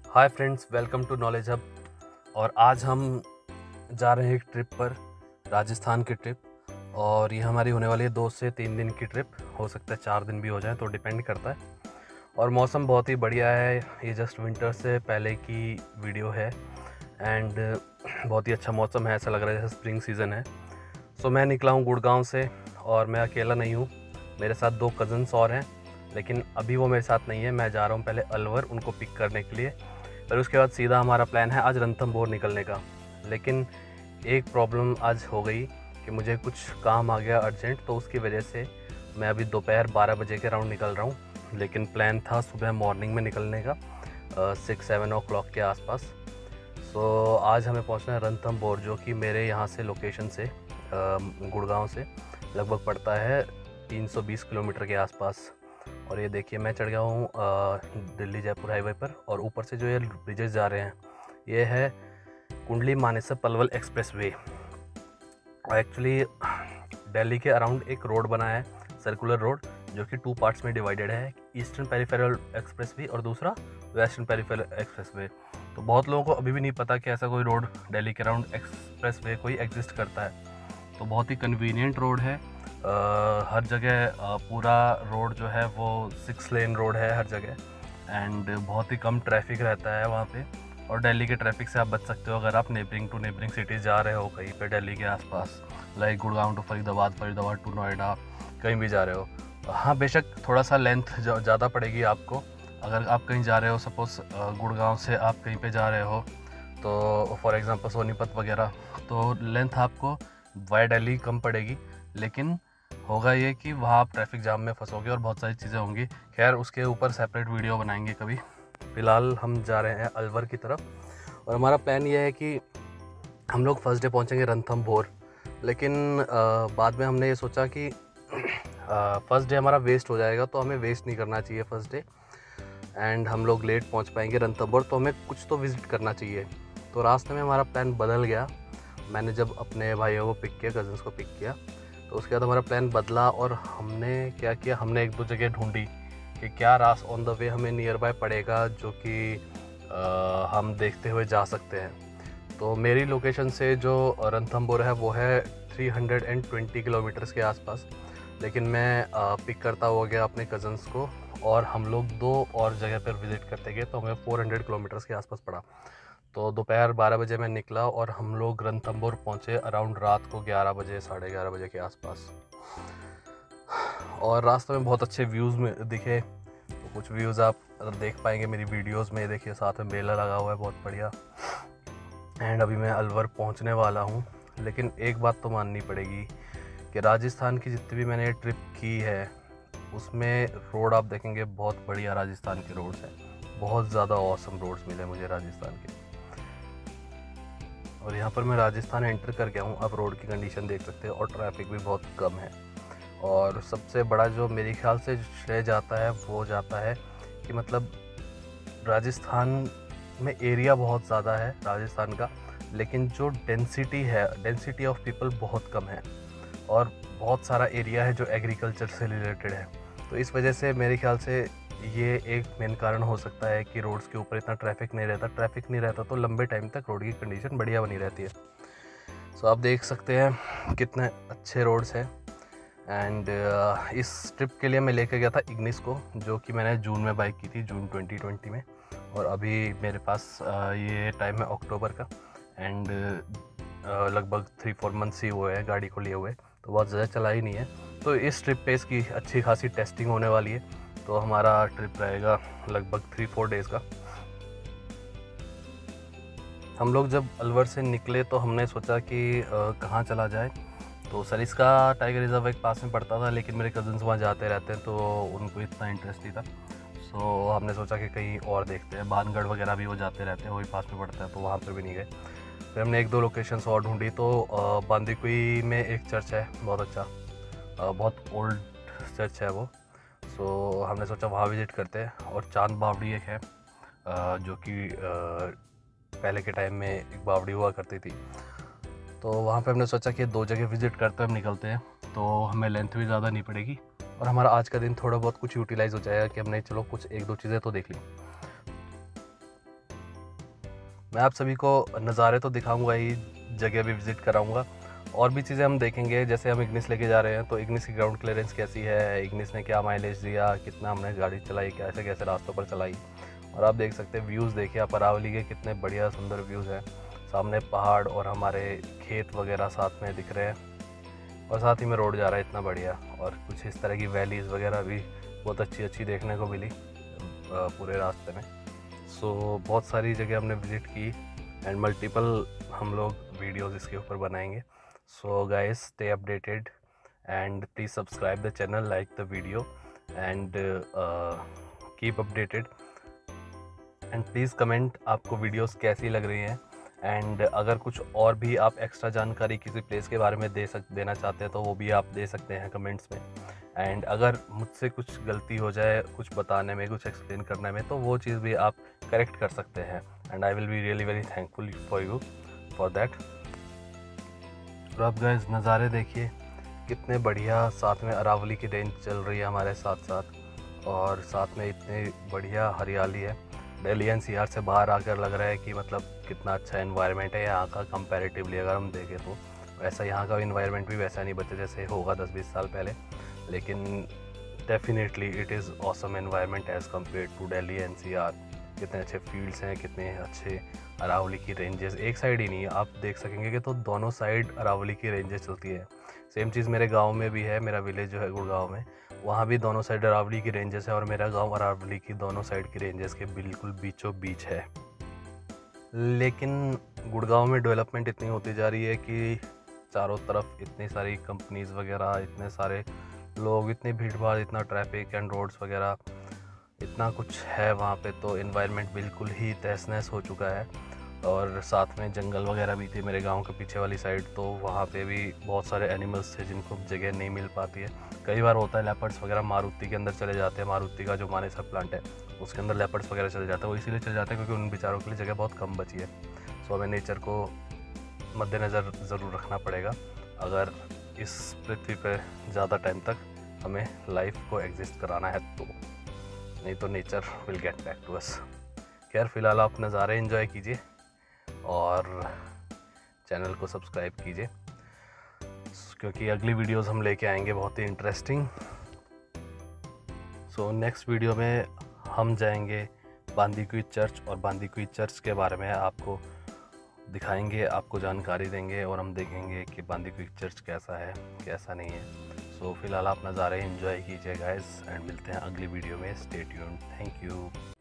Hi friends, welcome to knowledge hub. और आज हम जा रहे हैं एक ट्रिप पर, राजस्थान की ट्रिप। और ये हमारी होने वाली है 2 से 3 दिन की ट्रिप, हो सकता है 4 दिन भी हो जाए, तो डिपेंड करता है। और मौसम बहुत ही बढ़िया है, ये जस्ट विंटर से पहले की वीडियो है एंड बहुत ही अच्छा मौसम है, ऐसा लग रहा है जैसे स्प्रिंग सीज़न है। सो मैं निकला हूँ गुड़गांव से और मैं अकेला नहीं हूँ, मेरे साथ 2 कज़न्स और हैं, लेकिन अभी वो मेरे साथ नहीं है। मैं जा रहा हूँ पहले अलवर उनको पिक करने के लिए, फिर उसके बाद सीधा हमारा प्लान है आज रणथंभौर निकलने का। लेकिन एक प्रॉब्लम आज हो गई कि मुझे कुछ काम आ गया अर्जेंट, तो उसकी वजह से मैं अभी दोपहर 12 बजे के राउंड निकल रहा हूँ। लेकिन प्लान था सुबह मॉर्निंग में निकलने का 6-7 ओ क्लॉक के आसपास। सो आज हमें पहुँचना है रणथंभौर, जो कि मेरे यहाँ से लोकेशन से गुड़गांव से लगभग पड़ता है 320 किलोमीटर के आसपास। और ये देखिए मैं चढ़ गया हूँ दिल्ली जयपुर हाईवे पर, और ऊपर से जो ये ब्रिजेस जा रहे हैं ये है Kundli Manesar Palwal expressway. Actually Delhi के अराउंड एक रोड बना है, सर्कुलर रोड, जो कि 2 पार्ट्स में डिवाइडेड है, ईस्टर्न पेरिफेरल एक्सप्रेस वे और दूसरा वेस्टर्न पेरिफेरल एक्सप्रेस वे। तो बहुत लोगों को अभी भी नहीं पता कि ऐसा कोई रोड दिल्ली के अराउंड एक्सप्रेस वे कोई एग्जिस्ट करता है। तो बहुत ही कन्वीनियंट रोड है, हर जगह पूरा रोड जो है वो 6 लेन रोड है हर जगह, एंड बहुत ही कम ट्रैफिक रहता है वहाँ पे। और दिल्ली के ट्रैफिक से आप बच सकते हो अगर आप नेबरिंग टू नेबरिंग सिटीज़ जा रहे हो कहीं पे दिल्ली के आसपास, like Gurgaon to Faridabad, Faridabad to Noida, कहीं भी जा रहे हो। हाँ, बेशक थोड़ा सा लेंथ ज़्यादा पड़ेगी आपको अगर आप कहीं जा रहे हो। सपोज़ गुड़गांव से आप कहीं पे जा रहे हो, तो फॉर एग्ज़ाम्पल सोनीपत वगैरह, तो लेंथ आपको वाया दिल्ली कम पड़ेगी, लेकिन होगा ये कि वहाँ आप ट्रैफिक जाम में फंसोगे और बहुत सारी चीज़ें होंगी। खैर, उसके ऊपर सेपरेट वीडियो बनाएंगे कभी। फ़िलहाल हम जा रहे हैं अलवर की तरफ, और हमारा प्लान ये है कि हम लोग फर्स्ट डे पहुँचेंगे रणथंभौर। लेकिन बाद में हमने ये सोचा कि फर्स्ट डे हमारा वेस्ट हो जाएगा, तो हमें वेस्ट नहीं करना चाहिए फर्स्ट डे, एंड हम लोग लेट पहुँच पाएंगे रणथंभौर, तो हमें कुछ तो विज़िट करना चाहिए। तो रास्ते में हमारा प्लान बदल गया। मैंने जब अपने भाइयों को पिक किया, कज़न्स को पिक किया, तो उसके बाद हमारा प्लान बदला और हमने क्या किया, हमने 1-2 जगह ढूंढी कि क्या रास ऑन द वे हमें नियर बाय पड़ेगा जो कि हम देखते हुए जा सकते हैं। तो मेरी लोकेशन से जो रणथंभौर है वो है 320 किलोमीटर्स के आसपास, लेकिन मैं पिक करता हुआ गया अपने कज़न्स को, और हम लोग 2 और जगह पर विज़िट करते गए, तो हमें 400 किलोमीटर्स के आसपास पड़ा। तो दोपहर 12 बजे मैं निकला और हम लोग रणथंभौर पहुँचे अराउंड रात को 11 बजे, साढ़े 11 बजे के आसपास। और रास्ते में बहुत अच्छे व्यूज़ में दिखे, तो कुछ व्यूज़ आप देख पाएंगे मेरी वीडियोस में। देखिए साथ में मेला लगा हुआ है, बहुत बढ़िया। एंड अभी मैं अलवर पहुंचने वाला हूं। लेकिन एक बात तो माननी पड़ेगी कि राजस्थान की जितनी भी मैंने ट्रिप की है उसमें रोड आप देखेंगे बहुत बढ़िया राजस्थान के रोड्स हैं, बहुत ज़्यादा ऑसम रोड्स मिले मुझे राजस्थान के। और यहाँ पर मैं राजस्थान एंटर कर गया हूँ, आप रोड की कंडीशन देख सकते हैं, और ट्रैफिक भी बहुत कम है। और सबसे बड़ा जो मेरे ख्याल से श्रेय जाता है वो जाता है कि मतलब राजस्थान में एरिया बहुत ज़्यादा है राजस्थान का, लेकिन जो डेंसिटी है, डेंसिटी ऑफ पीपल बहुत कम है, और बहुत सारा एरिया है जो एग्रीकल्चर से रिलेटेड है। तो इस वजह से मेरे ख्याल से ये एक मेन कारण हो सकता है कि रोड्स के ऊपर इतना ट्रैफिक नहीं रहता। ट्रैफिक नहीं रहता तो लंबे टाइम तक रोड की कंडीशन बढ़िया बनी रहती है। सो आप देख सकते हैं कितने अच्छे रोड्स हैं। एंड इस ट्रिप के लिए मैं लेकर गया था इग्निस को, जो कि मैंने जून में बाइक की थी, जून 2020 में। और अभी मेरे पास ये टाइम है अक्टूबर का, एंड लगभग 3-4 मंथ्स ही हुए हैं गाड़ी को लिए हुए, तो बहुत ज़्यादा चला ही नहीं है। तो इस ट्रिप पे इसकी अच्छी खासी टेस्टिंग होने वाली है। तो हमारा ट्रिप रहेगा लगभग 3-4 डेज़ का। हम लोग जब अलवर से निकले तो हमने सोचा कि कहाँ चला जाए, तो सरिस्का टाइगर रिजर्व एक पास में पड़ता था, लेकिन मेरे कज़न्स वहाँ जाते रहते हैं तो उनको इतना इंटरेस्ट नहीं था। सो हमने सोचा कि कहीं और देखते हैं, बानगढ़ वगैरह भी वो जाते रहते हैं, वही पास में पड़ता है, तो वहाँ पर भी नहीं गए। फिर हमने 1-2 लोकेशंस और ढूंढी, तो बांदीकुई में एक चर्च है बहुत अच्छा, बहुत ओल्ड चर्च है वो। सो हमने सोचा वहाँ विज़िट करते हैं। और चांद बावड़ी एक है, जो कि पहले के टाइम में एक बावड़ी हुआ करती थी, तो वहाँ पे हमने सोचा कि 2 जगह विज़िट करते हम निकलते हैं, तो हमें लेंथ भी ज़्यादा नहीं पड़ेगी, और हमारा आज का दिन थोड़ा बहुत कुछ यूटिलाइज़ हो जाएगा कि हमने चलो कुछ 1-2 चीज़ें तो देख ली। मैं आप सभी को नज़ारे तो दिखाऊंगा ही, जगह भी विज़िट कराऊंगा, और भी चीज़ें हम देखेंगे। जैसे हम इग्निस लेके जा रहे हैं तो इग्निस की ग्राउंड क्लियरेंस कैसी है, इग्निस ने क्या माइलेज दिया, कितना हमने गाड़ी चलाई, कैसे कैसे रास्तों पर चलाई। और आप देख सकते हैं व्यूज़, देखिए आप अरावली के कितने बढ़िया सुंदर व्यूज़ हैं। सामने पहाड़ और हमारे खेत वगैरह साथ में दिख रहे हैं, और साथ ही में रोड जा रहा है इतना बढ़िया। और कुछ इस तरह की वैलीज़ वगैरह भी बहुत अच्छी अच्छी देखने को मिली पूरे रास्ते में। सो बहुत सारी जगह हमने विज़िट की एंड मल्टीपल हम लोग वीडियोज़ इसके ऊपर बनाएंगे। So guys, stay updated and please subscribe the channel, like the video and keep updated and please comment आपको वीडियोस कैसी लग रही हैं। एंड अगर कुछ और भी आप एक्स्ट्रा जानकारी किसी प्लेस के बारे में देना चाहते हैं तो वो भी आप दे सकते हैं कमेंट्स में। एंड अगर मुझसे कुछ गलती हो जाए कुछ बताने में, कुछ एक्सप्लेन करने में, तो वो चीज़ भी आप करेक्ट कर सकते हैं and I will be really very thankful for you for that. तो आप गाइस नज़ारे देखिए कितने बढ़िया, साथ में अरावली की रेंज चल रही है हमारे साथ साथ, और साथ में इतनी बढ़िया हरियाली है। दिल्ली एनसीआर से बाहर आकर लग रहा है कि मतलब कितना अच्छा एनवायरनमेंट है यहाँ का कंपैरेटिवली अगर हम देखें तो। वैसा यहाँ का एनवायरनमेंट भी वैसा नहीं बचा जैसे होगा 10-20 साल पहले, लेकिन definitely it is awesome environment as compare to Delhi NCR. कितने अच्छे फील्ड्स हैं, कितने अच्छे अरावली की रेंजेस, एक साइड ही नहीं है, आप देख सकेंगे कि तो दोनों साइड अरावली की रेंजेस चलती है। सेम चीज़ मेरे गांव में भी है, मेरा विलेज जो है गुड़गांव में, वहाँ भी दोनों साइड अरावली की रेंजेस है, और मेरा गांव अरावली की दोनों साइड की रेंजेस के बिल्कुल बीचों बीच है। लेकिन गुड़गांव में डेवलपमेंट इतनी होती जा रही है कि चारों तरफ इतनी सारी कंपनीज़ वगैरह, इतने सारे लोग, इतनी भीड़ भाड़, इतना ट्रैफिक एंड रोड्स वगैरह, इतना कुछ है वहाँ पे, तो इन्वायरमेंट बिल्कुल ही तहस नहस हो चुका है। और साथ में जंगल वगैरह भी थे मेरे गांव के पीछे वाली साइड, तो वहाँ पे भी बहुत सारे एनिमल्स थे जिनको जगह नहीं मिल पाती है। कई बार होता है लेपर्ड्स वगैरह मारुति के अंदर चले जाते हैं, मारुति का जो मानेसर प्लांट है उसके अंदर लेपर्ड्स वगैरह चले जाते हैं। वो इसीलिए चले जाते हैं क्योंकि उन बेचारों के लिए जगह बहुत कम बची है। सो हमें नेचर को मद्देनज़र ज़रूर रखना पड़ेगा अगर इस पृथ्वी पर ज़्यादा टाइम तक हमें लाइफ को एग्जिस्ट कराना है तो, नहीं तो nature will get back to us. खैर फ़िलहाल आप नज़ारे एंजॉय कीजिए और चैनल को सब्सक्राइब कीजिए, क्योंकि अगली वीडियोस हम लेके आएंगे बहुत ही इंटरेस्टिंग। सो नेक्स्ट वीडियो में हम जाएंगे बांदीकुई चर्च, और बांदीकुई चर्च के बारे में आपको दिखाएंगे, आपको जानकारी देंगे, और हम देखेंगे कि बांदीकुई चर्च कैसा है कैसा नहीं है। सो फिलहाल आप नज़ारे एंजॉय कीजिए गाइस, एंड मिलते हैं अगली वीडियो में। Stay tuned, thank you.